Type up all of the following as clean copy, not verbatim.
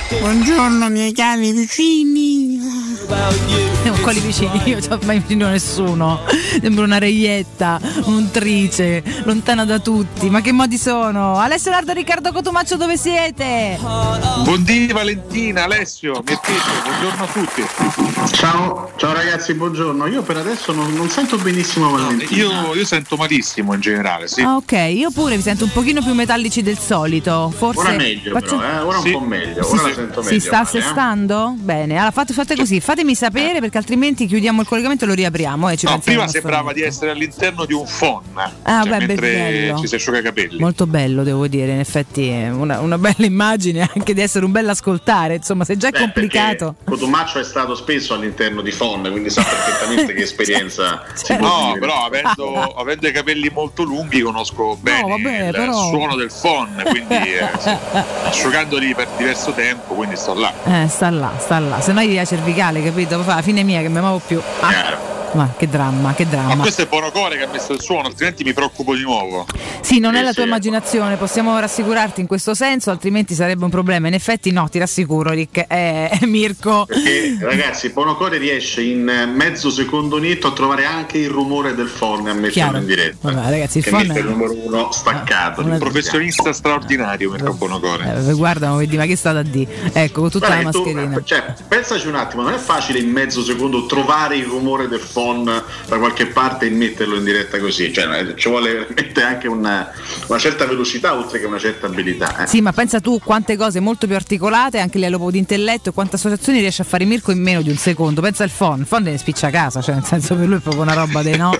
Buongiorno miei cari vicini. Quali vicini? Io non ho mai vicino nessuno. Sembra una reietta, un trice, lontana da tutti. Ma che modi sono? Alessio Nardo, Riccardo Cotumaccio, dove siete? Buondì Valentina, Alessio, buongiorno a tutti. Ciao ragazzi, buongiorno. Io per adesso non sento benissimo Valentina. Io sento malissimo in generale, sì. Ah, ok, io pure mi sento un pochino più metallici del solito. Forse ora meglio però, ora sì. Un po' meglio. Ora la sento meglio. Si sta assestando? Bene, allora fate così, fatemi sapere perché altrimenti chiudiamo il collegamento e lo riapriamo e ci prima sembrava di essere all'interno di un phon. Mentre bello. Ci si asciuga i capelli. Molto bello, devo dire, in effetti una bella immagine anche di essere un bel ascoltare, insomma, se già è complicato. Cotumaccio è stato spesso all'interno di phon, quindi sa perfettamente che esperienza si può dire. Però avendo i capelli molto lunghi conosco bene il suono del phon, quindi asciugandoli per diverso tempo, quindi sto là. Sta là, se no gli la cervicale, capito? Fa la fine mia che mi muovo più. Ma che dramma. Ma questo è Bonocore che ha messo il suono, altrimenti mi preoccupo di nuovo. Sì, non è la tua immaginazione, possiamo rassicurarti in questo senso, altrimenti sarebbe un problema. In effetti no, ti rassicuro, Rick, Mirko. Perché ragazzi, Bonocore riesce in mezzo secondo netto a trovare anche il rumore del phon e a metterlo in diretta. Vabbè, ragazzi, il phon è il numero uno staccato. Un professionista straordinario, Mirko Bonocore. Guarda, vedi, ma che è stata a dire? Ecco, con tutta la mascherina. Pensaci un attimo, non è facile in mezzo secondo trovare il rumore del phon da qualche parte e metterlo in diretta così, ci vuole veramente anche una certa velocità oltre che una certa abilità. Sì, ma pensa tu quante cose molto più articolate anche a livello di intelletto e quante associazioni riesce a fare Mirko in meno di un secondo. Pensa al phon ne spiccia a casa, nel senso per lui è proprio una roba dei no.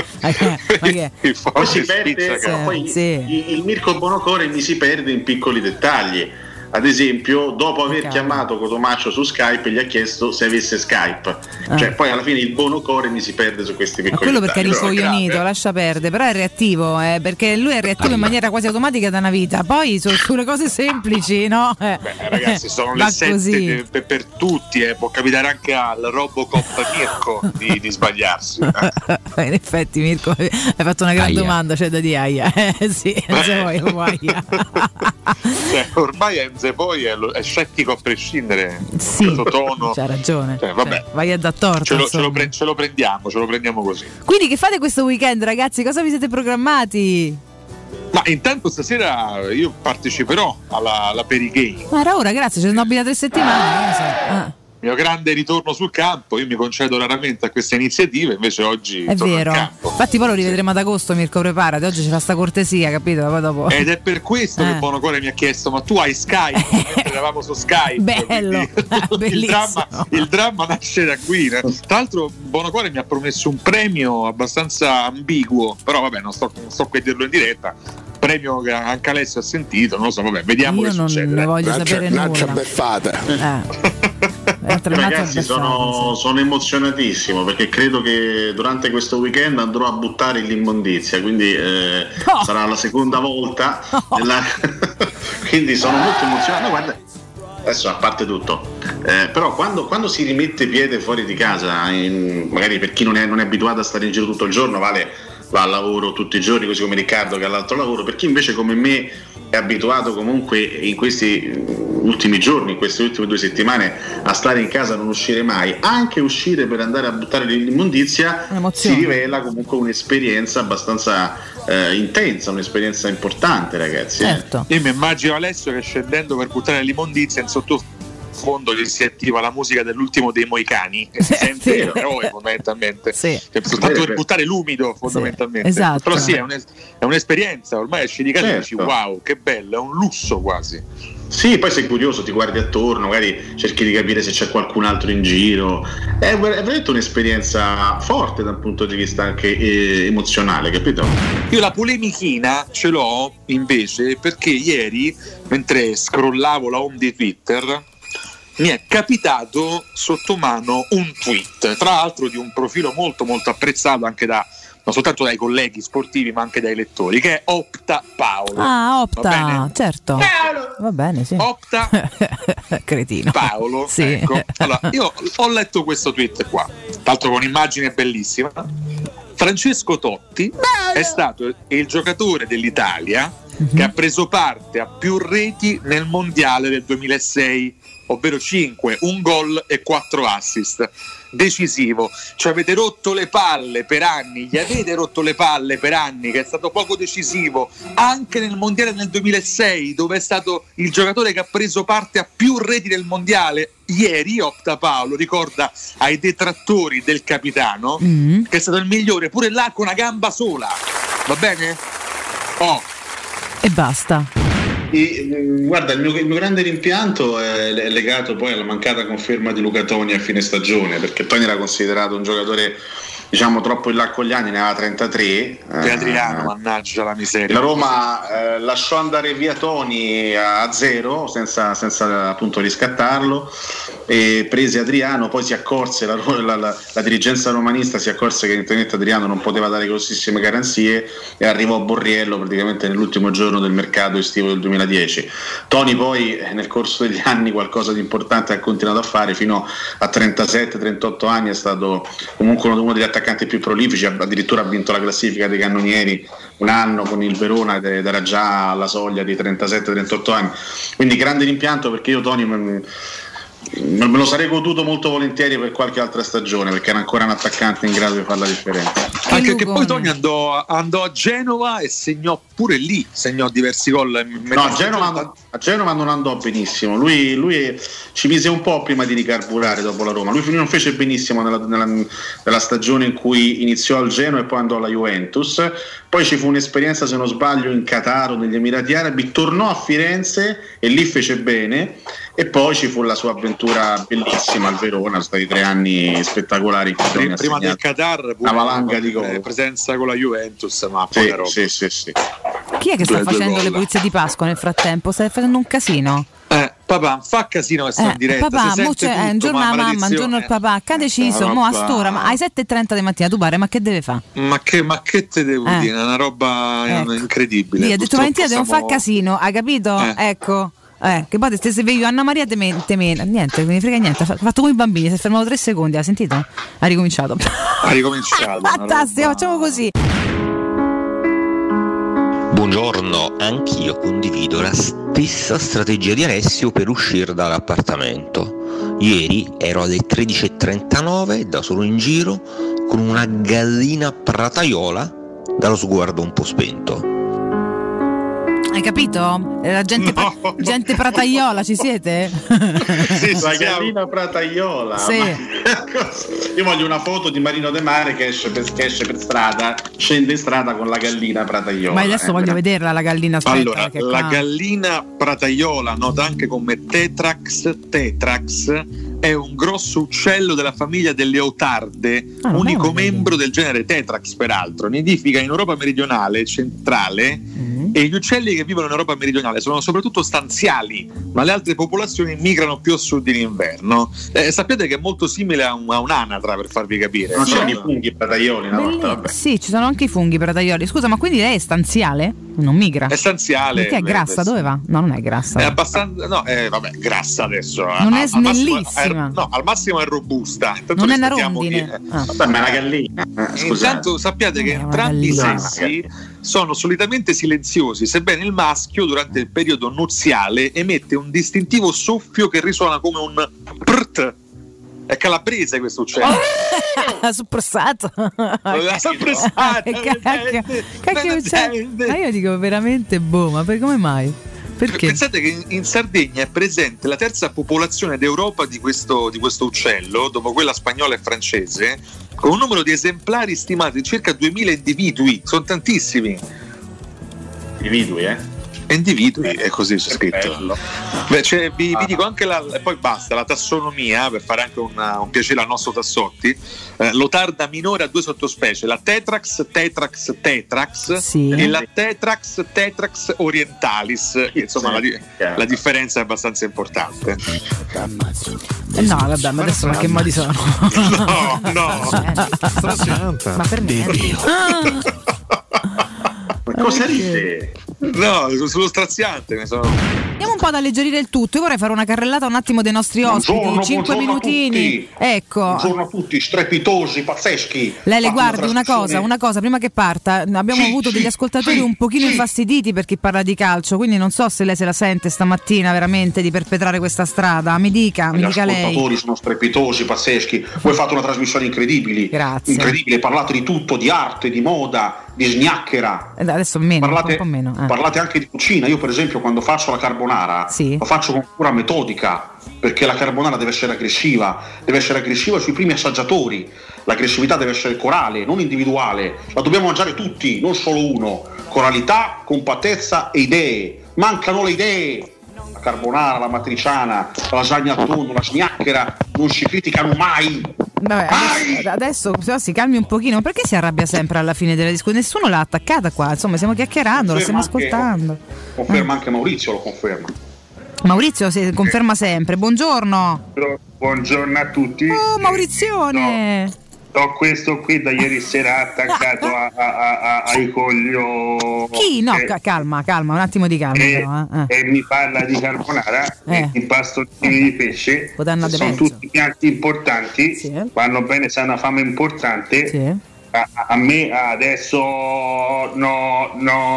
Poi si perde, il Mirko Bonocore mi si perde in piccoli dettagli. Ad esempio, dopo aver chiamato Cotumaccio su Skype, gli ha chiesto se avesse Skype. Poi alla fine il Bonocore mi si perde su questi piccoli quello dettagli. Perché è ricoglionito, lascia perdere, però è reattivo, perché lui è reattivo in maniera quasi automatica da una vita. Poi sulle cose semplici, no? Ragazzi, sono le 7 per tutti, può capitare anche al Robocop Mirko di sbagliarsi. In effetti, Mirko, hai fatto una gran domanda, c'è da dire aia. Sì, ormai poi è scettico a prescindere. Sì, questo tono. C'ha ragione. Vabbè. Vai a dar torto. Ce lo prendiamo così. Quindi che fate questo weekend, ragazzi? Cosa vi siete programmati? Ma intanto stasera io parteciperò alla Perigame. Ma era ora, grazie, c'è nobile 3 settimane. Mio grande ritorno sul campo, io mi concedo raramente a queste iniziative, invece oggi è torno vero. al campo. Infatti poi lo rivedremo ad agosto, Mirko, preparati, oggi ci fa sta cortesia, capito? Poi dopo. Ed è per questo che Bonocore mi ha chiesto: ma tu hai Skype? Mentre eravamo su Skype. Bello, il dramma nasce da qui. Tra l'altro Bonocore mi ha promesso un premio abbastanza ambiguo, però vabbè, non sto qui a dirlo in diretta. Premio che anche Alessio ha sentito, non lo so, vabbè, vediamo che succede. Non ne voglio sapere nulla. Beffata. Ragazzi, sono emozionatissimo perché credo che durante questo weekend andrò a buttare l'immondizia, quindi sarà la seconda volta. Quindi sono molto emozionato. Guarda, adesso a parte tutto, però quando si rimette piede fuori di casa, magari per chi non è abituato a stare in giro tutto il giorno, va al lavoro tutti i giorni, così come Riccardo che ha l'altro lavoro, per chi invece come me è abituato comunque in questi ultimi giorni, in queste ultime 2 settimane a stare in casa, a non uscire mai, anche uscire per andare a buttare l'immondizia si rivela comunque un'esperienza abbastanza intensa, un'esperienza importante, ragazzi. Certo. Io mi immagino Alessio che scendendo per buttare l'immondizia in sottofondo gli si attiva la musica dell'ultimo dei Moicani e si sente l'eroe fondamentalmente, soltanto per buttare l'umido fondamentalmente. Esatto. Però sì, è un'esperienza, ormai esci di casa e dici wow, che bello, è un lusso quasi. Sì, poi sei curioso, ti guardi attorno, magari cerchi di capire se c'è qualcun altro in giro. È veramente un'esperienza forte dal punto di vista anche emozionale, capito? Io la polemichina ce l'ho invece perché ieri, mentre scrollavo la home di Twitter, mi è capitato sotto mano un tweet, tra l'altro di un profilo molto molto apprezzato anche non soltanto dai colleghi sportivi ma anche dai lettori, che è Opta Paolo. Opta, certo. Paolo! Va bene, sì. Opta cretino Paolo, sì. Ecco. Allora, io ho letto questo tweet qua, tra l'altro con un'immagine bellissima. Francesco Totti è stato il giocatore dell'Italia che ha preso parte a più reti nel mondiale del 2006, ovvero 5, un gol e 4 assist. Decisivo, ci avete rotto le palle per anni, gli avete rotto le palle per anni che è stato poco decisivo anche nel mondiale del 2006, dove è stato il giocatore che ha preso parte a più reti del mondiale. Ieri Opta Paolo ricorda ai detrattori del capitano che è stato il migliore pure là con una gamba sola, va bene? E basta. Guarda, il mio grande rimpianto è legato poi alla mancata conferma di Luca Toni a fine stagione, perché Toni era considerato un giocatore, diciamo, troppo in là con gli anni, ne aveva 33. E Adriano, mannaggia la miseria. La Roma lasciò andare via Toni a zero senza appunto riscattarlo, e prese Adriano. Poi si accorse la dirigenza romanista si accorse che evidentemente Adriano non poteva dare grossissime garanzie e arrivò Borriello praticamente nell'ultimo giorno del mercato estivo del 2010. Toni poi nel corso degli anni qualcosa di importante ha continuato a fare, fino a 37-38 anni è stato comunque uno degli attaccanti più prolifici, addirittura ha vinto la classifica dei cannonieri un anno con il Verona ed era già alla soglia di 37-38 anni, quindi grande rimpianto, perché io Toni me lo sarei goduto molto volentieri per qualche altra stagione, perché era ancora un attaccante in grado di fare la differenza. Anche che poi Toni andò a Genova e segnò pure lì, segnò diversi gol. A Genova non andò benissimo, lui ci mise un po' prima di ricarburare dopo la Roma. Lui non fece benissimo nella stagione in cui iniziò al Genoa e poi andò alla Juventus. Poi ci fu un'esperienza, se non sbaglio, in Qatar o negli Emirati Arabi, tornò a Firenze e lì fece bene, e poi ci fu la sua avventura bellissima al Verona. Sono stati 3 anni spettacolari. Prima del Qatar una valanga di gol, presenza con la Juventus, ma sì. Chi è che sta facendo le pulizie di Pasqua nel frattempo? Stai facendo un casino? Papà, fa casino che sta in diretta. Papà, un giorno la mamma, un giorno il papà, che ha deciso, mo a st'ora, ma alle 7:30 di mattina tu pare, ma che deve fare? Ma che te devo dire? È una roba incredibile. Io ha detto Valentina devo fare casino, hai capito? Ecco. Che poi te sveglio Anna Maria niente, mi frega niente, ha fatto come i bambini, si è fermato 3 secondi, ha sentito? Ha ricominciato. Fantastico, facciamo così. Buongiorno, anch'io condivido la stessa strategia di Alessio per uscire dall'appartamento. Ieri ero alle 13:39 da solo in giro con una gallina prataiola dallo sguardo un po' spento. Hai capito? La gente prataiola, ci siete? Sì, la gallina prataiola. Sì. Io voglio una foto di Marino De Mare che esce per strada, scende in strada con la gallina prataiola. Ma adesso voglio vederla la gallina. Aspetta, allora, la gallina prataiola, nota anche come Tetrax, è un grosso uccello della famiglia delle otarde, unico membro del genere Tetrax peraltro. Nidifica in Europa meridionale e centrale, e gli uccelli che vivono in Europa meridionale sono soprattutto stanziali, ma le altre popolazioni migrano più a sud in inverno. Sappiate che è molto simile a un'anatra, per farvi capire. Non c'erano i funghi prataioli una volta? Vabbè. Sì, ci sono anche i funghi prataioli. Scusa, ma quindi lei è stanziale? Non migra? È stanziale. Perché è grassa? Dove va? No, non è grassa. È abbastanza. No, vabbè, grassa adesso. Non è snellissima. No, al massimo è robusta. Non è una rondine. Vabbè, ma è una gallina. Intanto sappiate che entrambi i sessi sono solitamente silenziosi, sebbene il maschio durante il periodo nuziale emette un distintivo soffio che risuona come un prt. È calabrese questo uccello. Suppressato. Cacchio, ma io dico veramente ma come mai? Perché? Pensate che in Sardegna è presente la terza popolazione d'Europa di questo uccello, dopo quella spagnola e francese, con un numero di esemplari stimati di circa 2000 individui. Sono tantissimi individui, è così c'è scritto. Beh, vi dico anche poi basta, la tassonomia, per fare anche un piacere al nostro Tassotti. L'otarda minore ha 2 sottospecie, la Tetrax sì, e la Tetrax orientalis. Insomma, la differenza è abbastanza importante. No, vabbè, ma adesso ma che modi sono? No. Ma per me Ma cosa ride? No, sullo straziante ne sono. Andiamo un po' ad alleggerire il tutto. Io vorrei fare una carrellata un attimo dei nostri ospiti, 5 minutini. Ecco. Buongiorno a tutti, strepitosi, pazzeschi. Lei guardi una cosa, prima che parta, abbiamo avuto degli ascoltatori un pochino infastiditi per chi parla di calcio, quindi non so se lei se la sente stamattina veramente di perpetrare questa strada. Mi dica lei. Gli ascoltatori sono strepitosi, pazzeschi. Voi fate una trasmissione incredibile. Grazie. Incredibile, parlate di tutto, di arte, di moda, di sgnacchera. Adesso meno, parlate, un po' meno. Parlate anche di cucina. Io per esempio quando faccio la carbonara lo faccio con cura metodica, perché la carbonara deve essere aggressiva sui primi assaggiatori. L'aggressività deve essere corale, non individuale. La dobbiamo mangiare tutti, non solo uno. Coralità, compattezza e idee. Mancano le idee. La carbonara, la matriciana, la lasagna al tonno, la sgnacchera non si criticano mai. Vabbè, adesso però si calmi un pochino. Perché si arrabbia sempre alla fine della discussione? Nessuno l'ha attaccata qua, insomma stiamo chiacchierando, la stiamo ascoltando. Conferma anche Maurizio, lo conferma. Maurizio si conferma sempre. Buongiorno. Buongiorno a tutti. Oh, Maurizione. Ho questo qui da ieri sera attaccato ai coglio. Chi? No, calma, un attimo di calma. E mi parla di carbonara, impasto di pesce. Sono tutti piatti importanti, vanno bene se hanno una fame importante. Sì. A me adesso no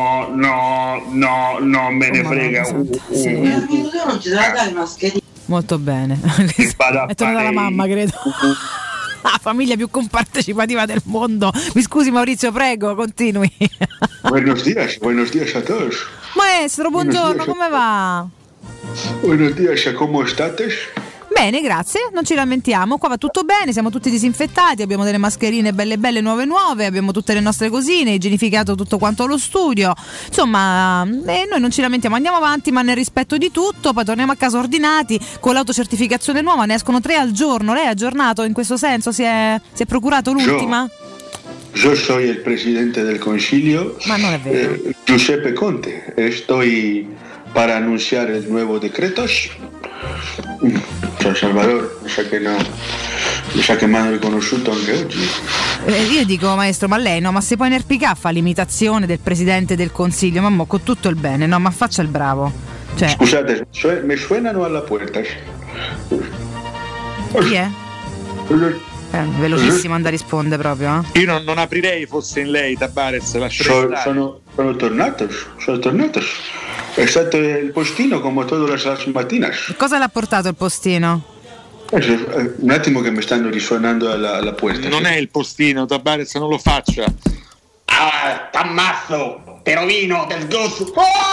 me ne frega. Non ci sarà dare mascherina. Molto bene. È tornata la mamma, credo. La famiglia più compartecipativa del mondo. Mi scusi Maurizio, prego, continui. Buenos días a todos. Maestro, buongiorno, come va? Buenos días, come state? Bene, grazie, non ci lamentiamo, qua va tutto bene, siamo tutti disinfettati, abbiamo delle mascherine belle nuove, abbiamo tutte le nostre cosine, igienificato tutto quanto allo studio, insomma noi non ci lamentiamo, andiamo avanti ma nel rispetto di tutto, poi torniamo a casa ordinati con l'autocertificazione nuova, ne escono 3 al giorno, lei è aggiornato in questo senso, si è procurato l'ultima? Io sono il presidente del Consiglio, ma non è vero. Giuseppe Conte, estoy para anunciar el nuevo decreto. Salvador, mi sa che mi hanno riconosciuto anche oggi. Io dico maestro, ma lei no, ma se poi in RPK fa l'imitazione del presidente del Consiglio, mamma, con tutto il bene, no, ma faccia il bravo. Cioè... Scusate, mi suonano alla puerta. Chi è? Velocissimo andare a rispondere proprio. Io non aprirei fosse in lei, Tabarez, sono tornato. È stato il postino come todas las mattinas. Cosa l'ha portato il postino? Un attimo che mi stanno risuonando alla puerta. Non è il postino, Tabarez, non lo faccia. Ah, t'ammazzo, te rovino del gozo.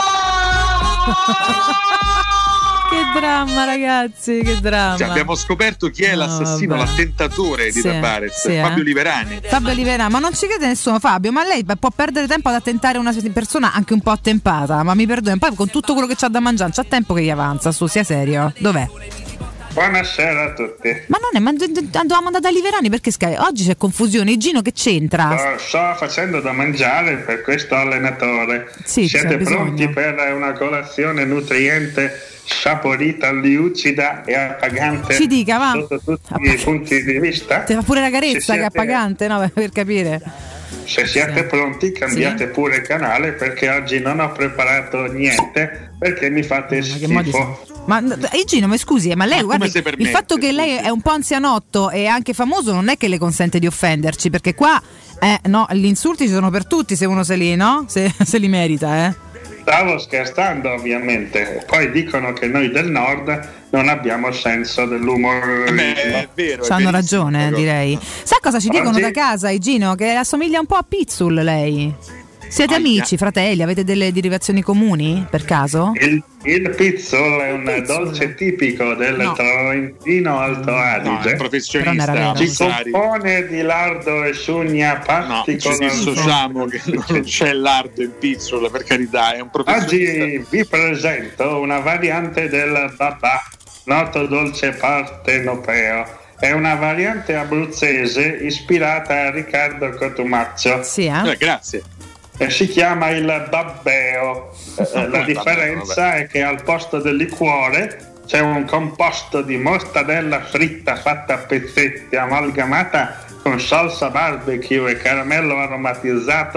Che dramma, ragazzi, che dramma. Cioè, abbiamo scoperto chi è l'assassino, l'attentatore di Tabarez, Fabio Liverani. Fabio Liverani, ma non ci crede nessuno, Fabio, ma lei può perdere tempo ad attentare una persona anche un po' attempata, ma mi perdoni, poi con tutto quello che c'ha da mangiare, c'ha tempo che gli avanza, su, sia serio, dov'è? Buonasera a tutti. Ma non è, ma dovevamo andare da Liverani perché oggi c'è confusione. Gino, che c'entra? Sto facendo da mangiare per questo allenatore. Sì, siete pronti per una colazione nutriente, saporita, lucida e appagante? Ci dica, va. Sotto tutti i punti di vista? Te fa pure la carezza che è appagante, no? Per capire. Se siete pronti, cambiate pure canale, perché oggi non ho preparato niente, perché mi fate schifo. Ma Gino, ma scusi, ma lei guarda, il fatto che lei è un po' anzianotto e anche famoso non è che le consente di offenderci, perché qua no, gli insulti ci sono per tutti se uno se li, no? Se li merita, Stavo scherzando, ovviamente. Poi dicono che noi del nord non abbiamo senso dell'umore. È vero. Hanno ragione, direi. Sa cosa ci dicono da casa, Gino? Che assomiglia un po' a Pizzul lei. Siete amici, fratelli? Avete delle derivazioni comuni, per caso? Il Pizzol è un dolce tipico del Trentino Alto Adige. È professionista. Si compone di lardo e sugna pasti con ci dissociamo che non c'è lardo in Pizzol, per carità, è un professionista. Oggi vi presento una variante del babà, noto dolce partenopeo. È una variante abruzzese ispirata a Riccardo Cotumaccio. Sì, grazie. Si chiama il babbeo. La differenza è che al posto del liquore c'è un composto di mortadella fritta fatta a pezzetti, amalgamata con salsa barbecue e caramello aromatizzato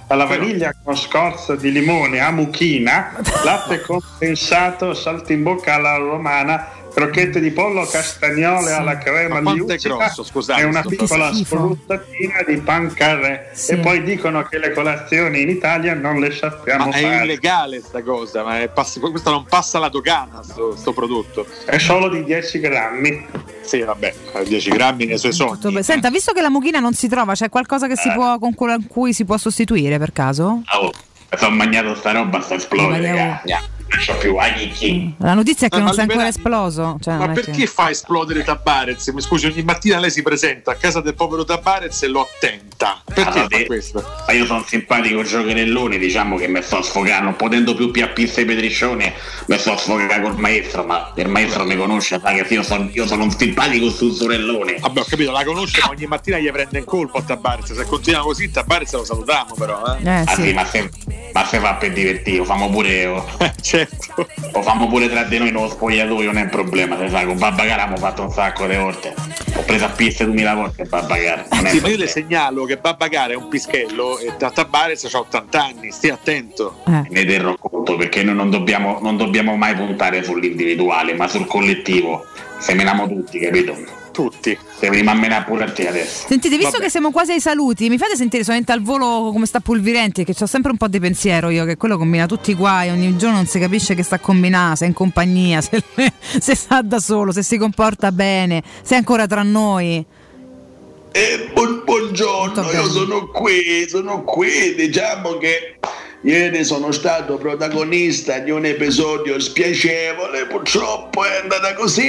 alla vaniglia con scorza di limone a mucchina, latte condensato, saltimbocca alla romana, crocchette di pollo, castagnole alla crema liucida e una piccola spruttatina di pan carré. E poi dicono che le colazioni in Italia non le sappiamo fare. È illegale sta cosa, ma questo non passa la dogana, sto prodotto. È solo di 10 grammi. Sì, vabbè, 10 grammi nei suoi sogni. Senta, visto che la mucchina non si trova, c'è qualcosa che si può, con cui si può sostituire per caso? Sono mangiato sta roba, sta esplodere. Più la notizia è che non si è ancora esploso, cioè, ma perché fa esplodere Tabarez? Mi scusi, ogni mattina lei si presenta a casa del povero Tabarez e lo attenta. Perché fa questo? Ma io sono simpatico giocherellone, diciamo che mi sto sfogando, non potendo più piappisse e petriccione, mi sto sfogando col maestro, ma il maestro mi conosce, sa che io sono un simpatico sussurellone. Vabbè, ho capito, la conosce, ma ogni mattina gli prende in colpo a Tabarez. Se continua così Tabarez lo salutiamo però, sì, ma se fa per divertire, famo pure certo. Lo famo pure tra di noi nello spogliatoio, non è un problema, se sai, con Babbacara abbiamo fatto un sacco di volte, ho preso a piste 2000 volte Babbacara. Sì, ma io le segnalo che Babbacara è un pischello e Tabarez ha 80 anni, stia attento. Ne terrò conto, perché noi non dobbiamo mai puntare sull'individuale, ma sul collettivo, seminiamo tutti, capito? Tutti. Devi ammenare pure a te adesso. Sentite, visto che siamo quasi ai saluti, mi fate sentire solamente al volo come sta Pulvirenti, che c'ho sempre un po' di pensiero io, che quello combina tutti i guai, ogni giorno non si capisce che sta a combinare, se è in compagnia, se sta da solo, se si comporta bene, se è ancora tra noi. Buongiorno, io sono qui, diciamo che ieri sono stato protagonista di un episodio spiacevole, purtroppo è andata così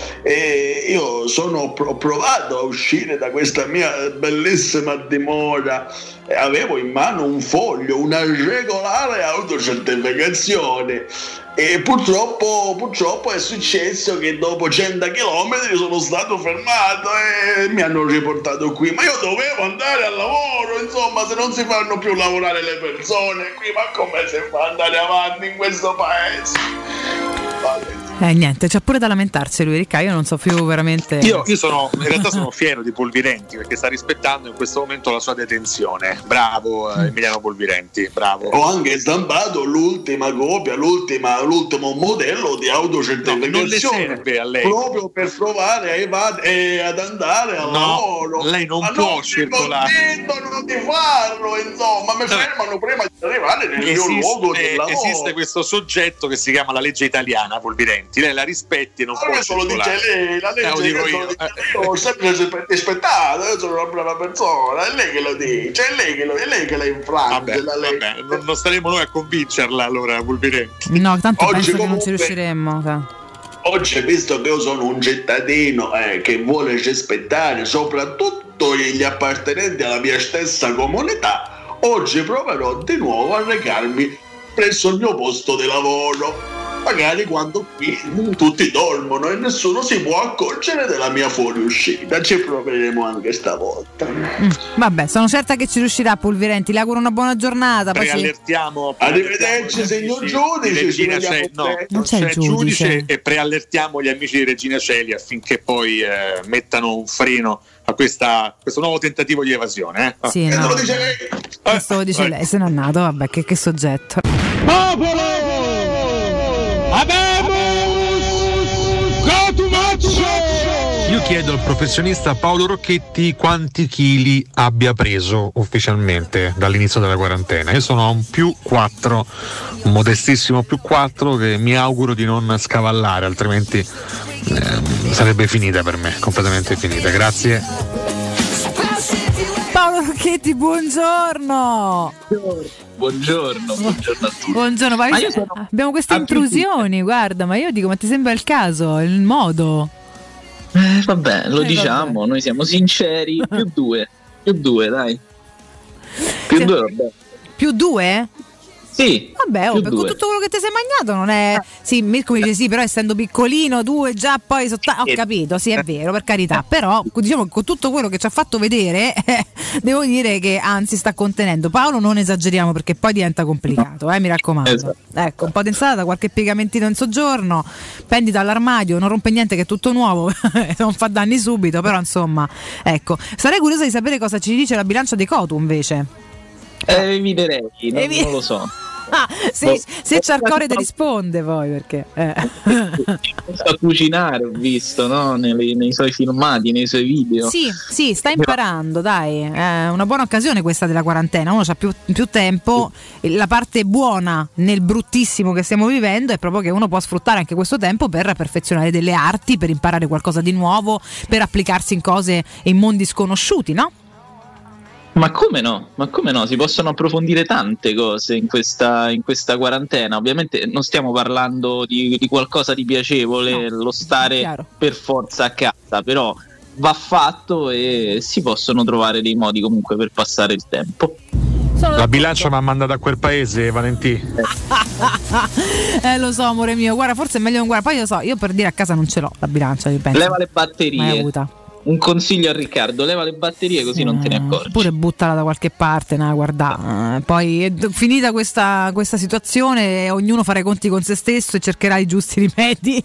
e io ho provato a uscire da questa mia bellissima dimora e avevo in mano un foglio, una regolare autocertificazione e purtroppo è successo che dopo 100 chilometri sono stato fermato e mi hanno riportato qui, ma io dovevo andare al lavoro, insomma, se non si fanno più lavorare le persone qui, ma come si fa ad andare avanti in questo paese? Niente, c'è pure da lamentarsi lui, Ricca, io non so più veramente. Io in realtà sono fiero di Pulvirenti perché sta rispettando in questo momento la sua detenzione. Bravo Emiliano Pulvirenti, bravo. Ho anche stampato l'ultima copia, l'ultimo modello di autocertificazione. Non le serve a lei. Proprio per provare ad andare al lavoro. Lei non può circolare. Non di farlo, insomma, mi fermano prima di arrivare nel mio luogo di lavoro. Esiste questo soggetto che si chiama la legge italiana, Pulvirenti. Lei la rispetti e non può circolare. Lo dice lei, la legge io ho sempre rispettato, io sono una brava persona, è lei che lo dice, è lei che la infrange la legge. Vabbè, non staremo noi a convincerla allora, Pulvirenti. No, tanto penso che non ci riusciremmo. Oggi, visto che io sono un cittadino che vuole rispettare soprattutto gli appartenenti alla mia stessa comunità, oggi proverò di nuovo a recarmi presso il mio posto di lavoro. Magari quando qui tutti dormono e nessuno si può accorgere della mia fuoriuscita, ci proveremo anche stavolta. Vabbè, sono certa che ci riuscirà Pulvirenti, le auguro una buona giornata. Preallertiamo. Arrivederci signor giudice. Non c'è il giudice e preallertiamo gli amici di Regina Coeli affinché poi mettano un freno a questo nuovo tentativo di evasione. Sì, lo dice lei. Questo lo dice lei, se n'è nato, vabbè, che soggetto. Popolo! Io chiedo al professionista Paolo Rocchetti quanti chili abbia preso ufficialmente dall'inizio della quarantena. Io sono a un +4, un modestissimo +4 che mi auguro di non scavallare, altrimenti sarebbe finita per me, completamente finita. Grazie. Paolo Rocchetti, buongiorno. Buongiorno a tutti. Buongiorno, ma abbiamo queste intrusioni, guarda, ma io dico, ma ti sembra il caso, il modo? Vabbè, lo diciamo, vabbè. Noi siamo sinceri, +2, dai. +2, vabbè. +2? Sì. Vabbè, con tutto quello che ti sei mangiato non è. Sì, Mirko mi dice sì, però essendo piccolino, 2 già poi ho capito, sì, è vero, per carità. Però diciamo che con tutto quello che ci ha fatto vedere, devo dire che anzi sta contenendo. Paolo, non esageriamo perché poi diventa complicato, mi raccomando. Esatto. Ecco, un po' di insalata, qualche piegamentino in soggiorno, prendi dall'armadio, non rompe niente che è tutto nuovo, non fa danni subito, però insomma, ecco. Sarei curiosa di sapere cosa ci dice la bilancia dei Cotu invece. Eviterei, non lo so. Se Ciarcore ti risponde poi perché sta a cucinare, ho visto, no? nei suoi filmati, nei suoi video. Sì, sta imparando, dai, è una buona occasione questa della quarantena, uno ha più tempo. La parte buona nel bruttissimo che stiamo vivendo è proprio che uno può sfruttare anche questo tempo per perfezionare delle arti, per imparare qualcosa di nuovo, per applicarsi in cose e in mondi sconosciuti, no? Ma come no? Si possono approfondire tante cose in questa quarantena. Ovviamente non stiamo parlando di qualcosa di piacevole, no, lo stare per forza a casa, però va fatto e si possono trovare dei modi comunque per passare il tempo. La bilancia mi ha mandato a quel paese, Valentì. Lo so, amore mio, guarda, forse è meglio non guarda. Poi lo so, io per dire a casa non ce l'ho la bilancia, penso. Leva le batterie. Un consiglio a Riccardo: leva le batterie così non te ne accorgi. Oppure buttala da qualche parte, guarda. Poi finita questa situazione, ognuno farà i conti con se stesso e cercherà i giusti rimedi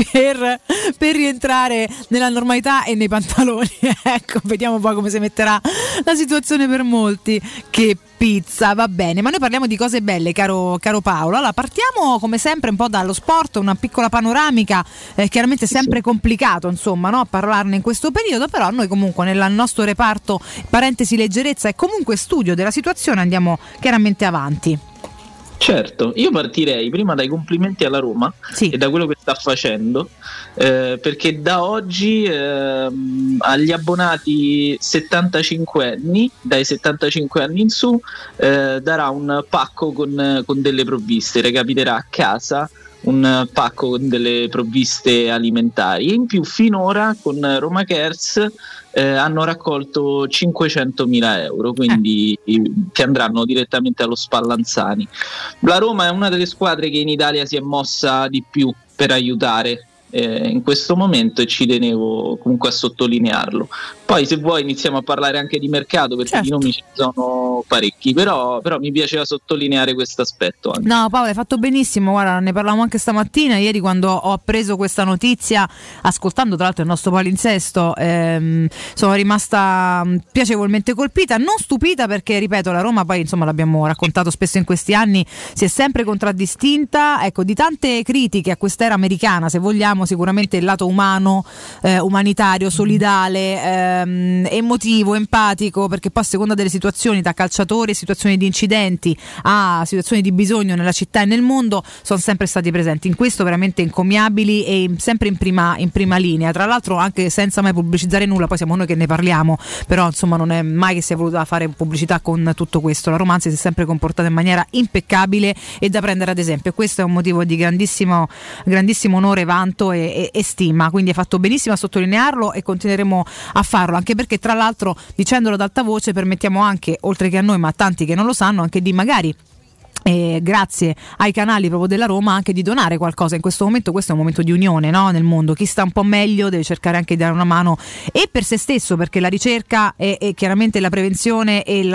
per rientrare nella normalità e nei pantaloni. Ecco, vediamo poi come si metterà la situazione per molti. Che pizza, va bene, ma noi parliamo di cose belle, caro Paolo. Allora, partiamo come sempre un po' dallo sport, una piccola panoramica, chiaramente sempre complicato, insomma, no? Parlarne in questo periodo, però noi comunque nel nostro reparto parentesi leggerezza e comunque studio della situazione andiamo chiaramente avanti. Certo, io partirei prima dai complimenti alla Roma e da quello che sta facendo, perché da oggi agli abbonati 75 anni, dai 75 anni in su, darà un pacco con delle provviste, recapiterà a casa un pacco con delle provviste alimentari. In più finora con Roma Cares hanno raccolto 500.000 euro, quindi che andranno direttamente allo Spallanzani. La Roma è una delle squadre che in Italia si è mossa di più per aiutare in questo momento e ci tenevo comunque a sottolinearlo. Poi se vuoi iniziamo a parlare anche di mercato, perché di nomi ci sono parecchi, però mi piaceva sottolineare questo aspetto anche. No Paolo, hai fatto benissimo, guarda, ne parlavamo anche stamattina, ieri quando ho appreso questa notizia, ascoltando tra l'altro il nostro palinsesto, sono rimasta piacevolmente colpita, non stupita, perché ripeto, la Roma poi insomma l'abbiamo raccontato spesso in questi anni, si è sempre contraddistinta, ecco, di tante critiche a quest'era americana, se vogliamo, sicuramente il lato umano, umanitario, solidale, emotivo, empatico, perché poi a seconda delle situazioni, da calciatori, situazioni di incidenti a situazioni di bisogno nella città e nel mondo, sono sempre stati presenti, in questo veramente encomiabili e sempre in prima linea, tra l'altro anche senza mai pubblicizzare nulla, poi siamo noi che ne parliamo, però insomma non è mai che si è voluta fare pubblicità con tutto questo. La Roma si è sempre comportata in maniera impeccabile e da prendere ad esempio, questo è un motivo di grandissimo onore, vanto e stima, quindi hai fatto benissimo a sottolinearlo e continueremo a farlo, anche perché tra l'altro, dicendolo ad alta voce, permettiamo anche, oltre che a noi ma a tanti che non lo sanno, anche di magari grazie ai canali proprio della Roma anche di donare qualcosa in questo momento. Questo è un momento di unione, no? Nel mondo, chi sta un po' meglio deve cercare anche di dare una mano e per se stesso, perché la ricerca e chiaramente la prevenzione e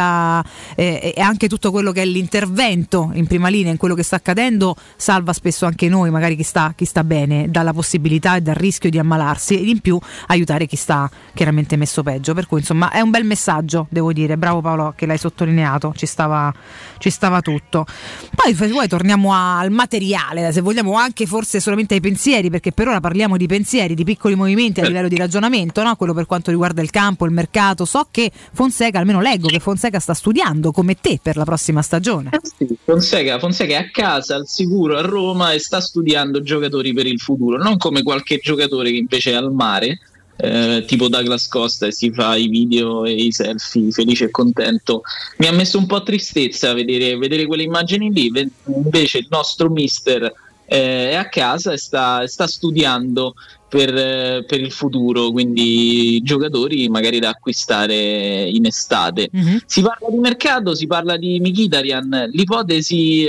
anche tutto quello che è l'intervento in prima linea in quello che sta accadendo salva spesso anche noi, magari chi sta bene, dalla possibilità e dal rischio di ammalarsi, ed in più aiutare chi sta chiaramente messo peggio, per cui insomma è un bel messaggio, devo dire, bravo Paolo che l'hai sottolineato, ci stava tutto. Poi se vuoi torniamo al materiale, se vogliamo anche forse solamente ai pensieri, perché per ora parliamo di pensieri, di piccoli movimenti a livello di ragionamento, no? Quello per quanto riguarda il campo, il mercato. So che Fonseca, almeno leggo che Fonseca sta studiando come te per la prossima stagione. Sì, Fonseca è a casa, al sicuro a Roma, e sta studiando giocatori per il futuro, non come qualche giocatore che invece è al mare, tipo Douglas Costa, e si fa i video e i selfie felice e contento. Mi ha messo un po' tristezza vedere quelle immagini lì. Invece il nostro mister è a casa e sta studiando per il futuro, quindi giocatori magari da acquistare in estate. Si parla di mercato, si parla di Mkhitaryan, l'ipotesi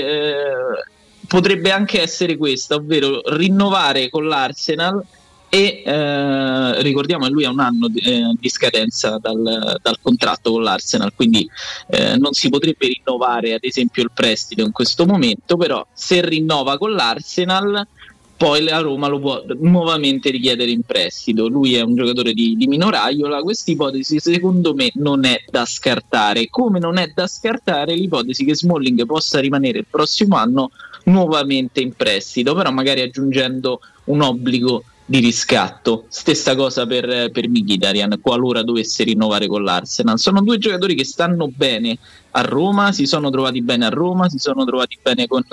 potrebbe anche essere questa, ovvero rinnovare con l'Arsenal. E ricordiamo che lui ha un anno di scadenza dal contratto con l'Arsenal, quindi non si potrebbe rinnovare ad esempio il prestito in questo momento, però se rinnova con l'Arsenal poi la Roma lo può nuovamente richiedere in prestito. Lui è un giocatore di minor Aiola. Questa ipotesi secondo me non è da scartare, come non è da scartare l'ipotesi che Smalling possa rimanere il prossimo anno nuovamente in prestito, però magari aggiungendo un obbligo di riscatto. Stessa cosa per Mkhitaryan, qualora dovesse rinnovare con l'Arsenal. Sono due giocatori che stanno bene a Roma, si sono trovati bene a Roma, si sono trovati bene con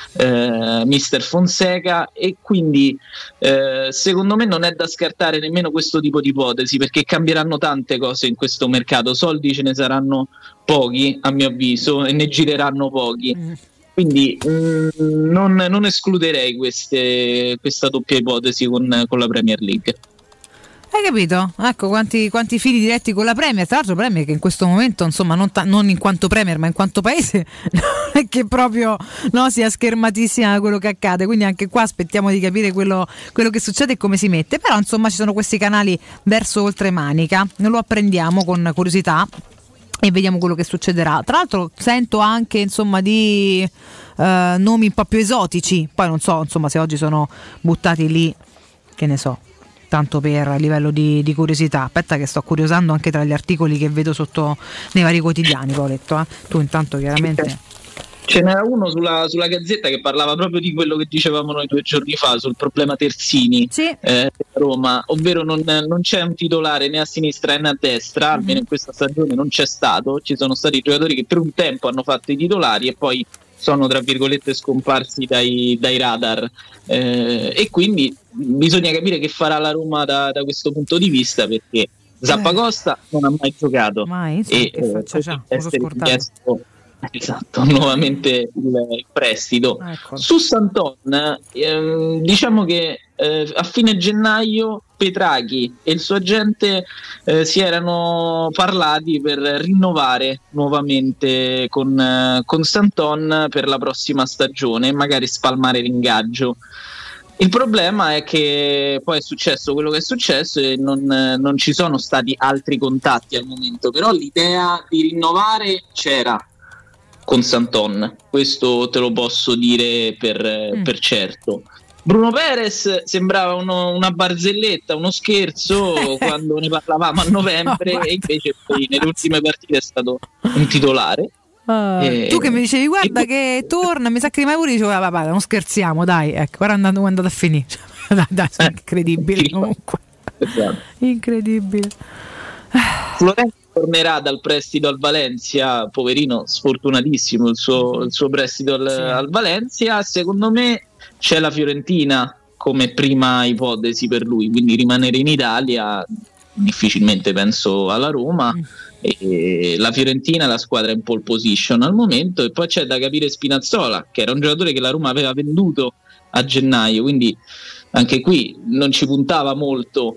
Mister Fonseca, e quindi secondo me non è da scartare nemmeno questo tipo di ipotesi, perché cambieranno tante cose in questo mercato. Soldi ce ne saranno pochi, a mio avviso, e ne gireranno pochi. Quindi non escluderei questa doppia ipotesi con la Premier League. Hai capito? Ecco quanti fili diretti con la Premier. Tra l'altro Premier che in questo momento, insomma, non in quanto Premier ma in quanto paese, non è che proprio sia schermatissima da quello che accade. Quindi anche qua aspettiamo di capire quello che succede e come si mette. Però insomma ci sono questi canali verso oltremanica, lo apprendiamo con curiosità e vediamo quello che succederà. Tra l'altro sento anche insomma di nomi un po' più esotici, poi non so insomma se oggi sono buttati lì, che ne so, tanto per a livello di curiosità. Aspetta che sto curiosando anche tra gli articoli che vedo sotto nei vari quotidiani, Paoletto, tu intanto chiaramente. Ce n'era uno sulla Gazzetta che parlava proprio di quello che dicevamo noi 2 giorni fa sul problema terzini, sì. Roma, ovvero non c'è un titolare né a sinistra né a destra, almeno in questa stagione non c'è stato. Ci sono stati giocatori che per un tempo hanno fatto i titolari e poi sono tra virgolette scomparsi dai radar, e quindi bisogna capire che farà la Roma da questo punto di vista, perché Zappacosta non ha mai giocato e essere chiesto nuovamente il prestito. Ecco. Su Santon diciamo che a fine gennaio Petraghi e il suo agente si erano parlati per rinnovare nuovamente con Santon per la prossima stagione e magari spalmare l'ingaggio. Il problema è che poi è successo quello che è successo e non ci sono stati altri contatti al momento, però l'idea di rinnovare c'era con Santon, questo te lo posso dire per certo. Bruno Perez sembrava una barzelletta, uno scherzo quando ne parlavamo a novembre, e invece poi nelle ultime partite è stato un titolare. Tu che mi dicevi guarda che torna, mi sa che rimane pure, dicevo vabbè non scherziamo dai, ecco ora è andato a finire. dai, incredibile comunque. Esatto. Incredibile. Florenzi tornerà dal prestito al Valencia, poverino, sfortunatissimo il suo prestito al Valencia. Secondo me c'è la Fiorentina come prima ipotesi per lui, quindi rimanere in Italia, difficilmente penso alla Roma. E la Fiorentina è la squadra in pole position al momento, e poi c'è da capire Spinazzola, che era un giocatore che la Roma aveva venduto a gennaio, quindi anche qui non ci puntava molto.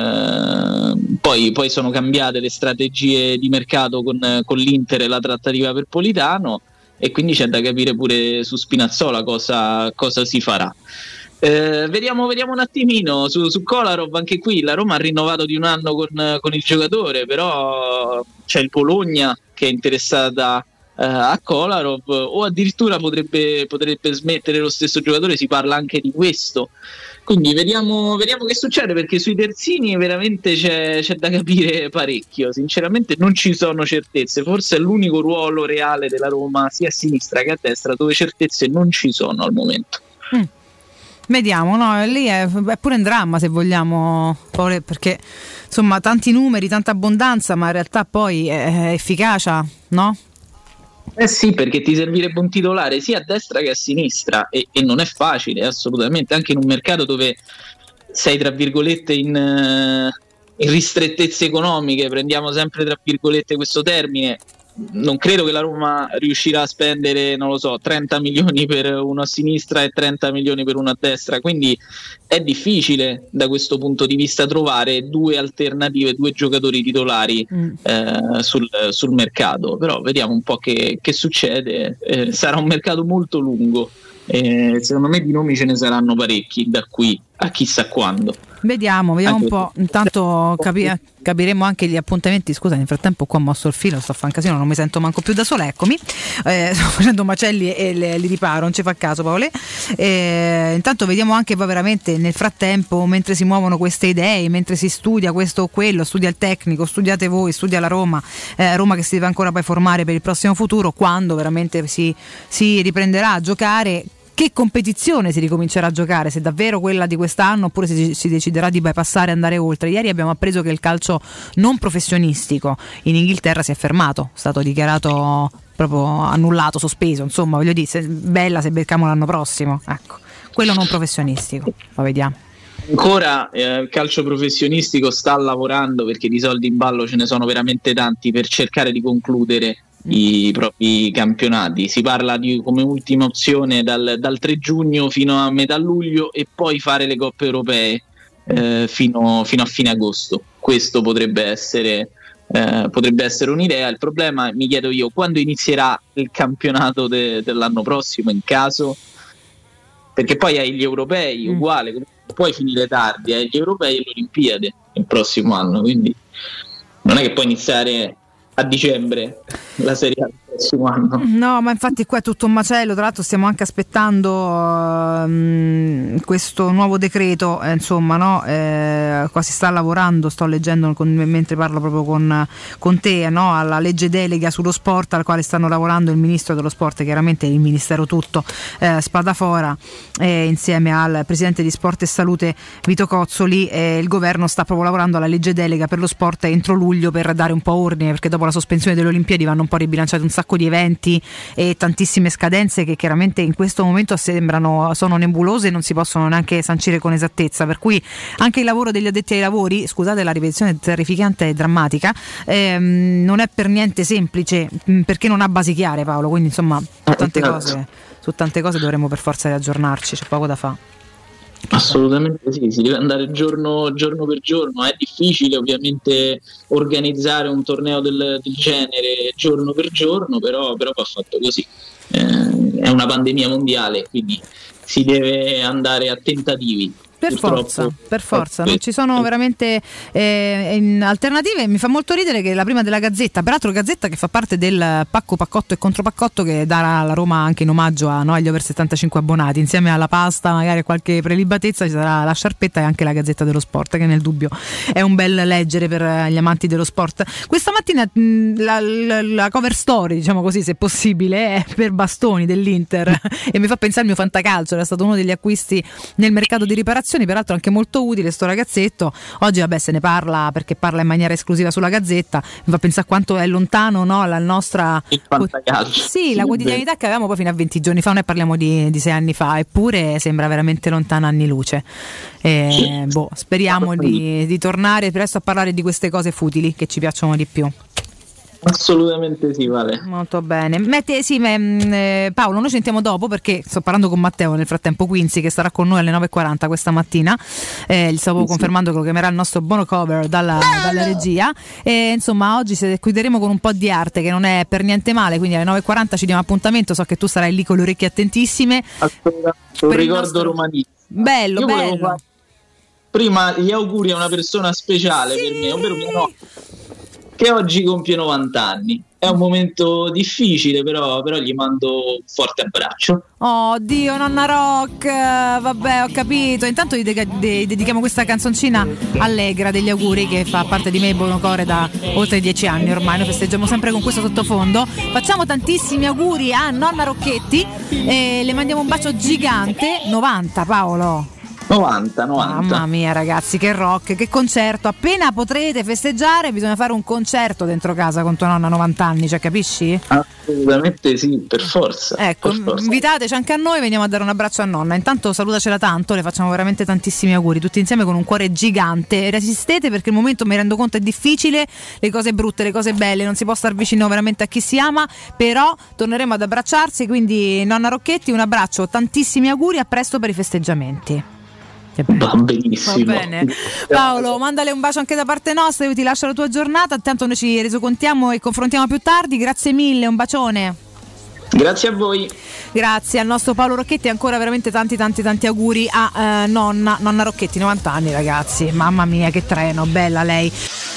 Poi sono cambiate le strategie di mercato con l'Inter e la trattativa per Politano, e quindi c'è da capire pure su Spinazzola cosa si farà. Vediamo un attimino su Kolarov. Anche qui la Roma ha rinnovato di un anno con il giocatore, però c'è il Bologna che è interessata a Kolarov, o addirittura potrebbe smettere lo stesso giocatore, si parla anche di questo. Quindi vediamo che succede, perché sui terzini veramente c'è da capire parecchio. Sinceramente non ci sono certezze, forse è l'unico ruolo reale della Roma sia a sinistra che a destra dove certezze non ci sono al momento. Vediamo, no? Lì è pure un dramma, se vogliamo, perché insomma tanti numeri, tanta abbondanza, ma in realtà poi è efficacia, no? Sì, perché ti servirebbe un titolare sia a destra che a sinistra, e non è facile assolutamente, anche in un mercato dove sei tra virgolette in ristrettezze economiche, prendiamo sempre tra virgolette questo termine. Non credo che la Roma riuscirà a spendere, non lo so, 30 milioni per uno a sinistra e 30 milioni per uno a destra, quindi è difficile da questo punto di vista trovare due alternative, due giocatori titolari sul mercato. Però vediamo un po' che succede. Sarà un mercato molto lungo, secondo me di nomi ce ne saranno parecchi da qui a chissà quando. Vediamo un po'. Intanto capiremo anche gli appuntamenti. Scusa, nel frattempo qua ho mosso il filo, sto a fare un casino, non mi sento manco più da sola, eccomi. Sto facendo macelli e li riparo, non ci fa caso, Paolo. Intanto vediamo anche poi veramente nel frattempo, mentre si muovono queste idee, mentre si studia questo o quello, studia il tecnico, studiate voi, studia la Roma che si deve ancora poi formare per il prossimo futuro, quando veramente si riprenderà a giocare. Che competizione si ricomincerà a giocare, se davvero quella di quest'anno oppure se si deciderà di bypassare e andare oltre. Ieri abbiamo appreso che il calcio non professionistico in Inghilterra si è fermato, è stato dichiarato proprio annullato, sospeso, insomma, voglio dire, bella se becchiamo l'anno prossimo, ecco, quello non professionistico, ma vediamo. Ancora il calcio professionistico sta lavorando, perché di soldi in ballo ce ne sono veramente tanti, per cercare di concludere i propri campionati. Si parla di come ultima opzione dal 3 giugno fino a metà luglio, e poi fare le coppe europee fino a fine agosto. Questo potrebbe essere un'idea. Il problema, mi chiedo io, quando inizierà il campionato dell'anno prossimo, in caso, perché poi hai gli europei uguale, puoi finire tardi, hai gli europei e le Olimpiadi il prossimo anno, quindi non è che puoi iniziare a dicembre la Serie A del prossimo anno. No, ma infatti qua è tutto un macello. Tra l'altro stiamo anche aspettando questo nuovo decreto, insomma, no? Qua si sta lavorando, sto leggendo mentre parlo proprio con te, no? Alla legge delega sullo sport, al quale stanno lavorando il ministro dello sport, chiaramente il ministero tutto, Spadafora, insieme al presidente di Sport e Salute Vito Cozzoli. Il governo sta proprio lavorando alla legge delega per lo sport entro luglio, per dare un po' ordine, perché dopo la sospensione delle Olimpiadi vanno un po' ribilanciati un sacco di eventi e tantissime scadenze che chiaramente in questo momento sono nebulose e non si possono neanche sancire con esattezza, per cui anche il lavoro degli addetti ai lavori, scusate la ripetizione terrificante e drammatica, non è per niente semplice, perché non ha basi chiare, Paolo, quindi insomma su tante cose dovremo per forza riaggiornarci, c'è poco da fare. Assolutamente sì, si deve andare giorno per giorno. È difficile ovviamente organizzare un torneo del genere giorno per giorno, però va fatto così. È una pandemia mondiale, quindi si deve andare a tentativi. Per forza, non ci sono veramente alternative. Mi fa molto ridere che la prima della Gazzetta, peraltro Gazzetta che fa parte del paccotto e contropaccotto che darà la Roma anche in omaggio agli over 75 abbonati, insieme alla pasta, magari a qualche prelibatezza, ci sarà la sciarpetta e anche la Gazzetta dello Sport, che nel dubbio è un bel leggere per gli amanti dello sport. Questa mattina la cover story, diciamo così, se possibile, è per Bastoni dell'Inter e mi fa pensare al mio fantacalcio, era stato uno degli acquisti nel mercato di riparazione, peraltro anche molto utile sto ragazzetto. Oggi se ne parla perché parla in maniera esclusiva sulla Gazzetta, mi fa pensare quanto è lontano, no, la nostra la quotidianità che avevamo poi fino a 20 giorni fa, noi parliamo di 6 anni fa, eppure sembra veramente lontana anni luce. Speriamo di tornare presto a parlare di queste cose futili che ci piacciono di più. Assolutamente sì, Vale. Molto bene. Paolo, noi ci sentiamo dopo, perché sto parlando con Matteo nel frattempo Quinzi, che sarà con noi alle 9.40 questa mattina. Gli stavo confermando che lo chiamerà il nostro buono cover dalla regia. Insomma, oggi chiuderemo con un po' di arte, che non è per niente male, quindi alle 9.40 ci diamo appuntamento. So che tu sarai lì con le orecchie attentissime. Un ricordo romanista. Bello. Prima gli auguri a una persona speciale per me, ovvero mia nonna, che oggi compie 90 anni. È un momento difficile, però gli mando un forte abbraccio. Oh Dio, nonna Rock, vabbè, ho capito. Intanto gli dedichiamo questa canzoncina allegra degli auguri, che fa parte di me e Bonocore da oltre 10 anni ormai. Noi festeggiamo sempre con questo sottofondo. Facciamo tantissimi auguri a nonna Rocchetti e le mandiamo un bacio gigante. 90, Paolo. 90. Mamma mia ragazzi, che rock, che concerto. Appena potrete festeggiare bisogna fare un concerto dentro casa con tua nonna, 90 anni, cioè, capisci? Assolutamente sì, per forza. Ecco, invitateci anche a noi, veniamo a dare un abbraccio a nonna. Intanto salutacela tanto, le facciamo veramente tantissimi auguri tutti insieme con un cuore gigante. Resistete, perché il momento, mi rendo conto, è difficile, le cose brutte, le cose belle, non si può star vicino veramente a chi si ama, però torneremo ad abbracciarsi, quindi nonna Rocchetti un abbraccio, tantissimi auguri, a presto per i festeggiamenti. Va benissimo. Va bene. Paolo, mandale un bacio anche da parte nostra, io ti lascio la tua giornata, intanto noi ci resocontiamo e confrontiamo più tardi. Grazie mille, un bacione. Grazie a voi. Grazie al nostro Paolo Rocchetti, ancora veramente tanti auguri a nonna Rocchetti, 90 anni ragazzi, mamma mia che treno, bella lei.